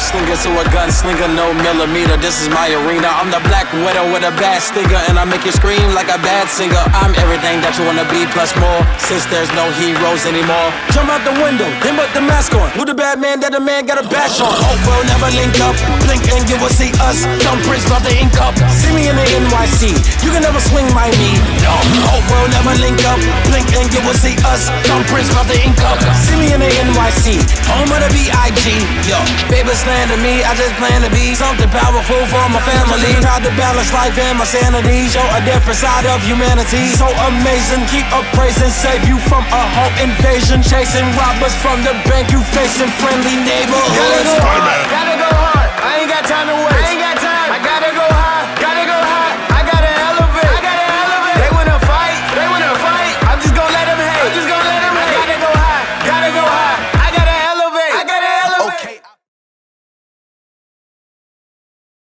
slinger to a gunslinger, no millimeter. This is my arena. I'm the black widow with a bad stinger, and I make you scream like a bad singer. I'm everything that you wanna be plus more, since there's no heroes anymore. Jump out the window, then put the mask on. Who the bad man that a man got a bash on? Oh, we'll never link up. Blink and you will see us. Thumbprints about the ink up. See me in the NYC. You can never swing my knee. No, oh, we'll never link up. Blink and you will see us. Thumbprints about the ink up. See me in the NYC. Home of the B.I.G. Yo, baby slander me, I just plan to be something powerful for my family. Try to balance life and my sanity. Show a different side of humanity. So amazing, keep up praising. Save you from a home invasion. Chasing robbers from the bank, you facing friendly neighborhoods. Gotta go hard, I ain't got time to waste.